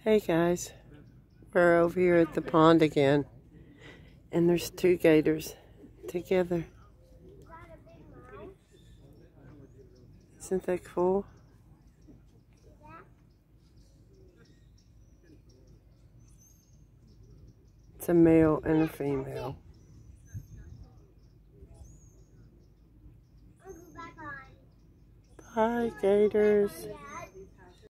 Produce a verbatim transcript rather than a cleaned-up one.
Hey guys, we're over here at the pond again, and there's two gators together. Isn't that cool? It's a male and a female. Bye, gators.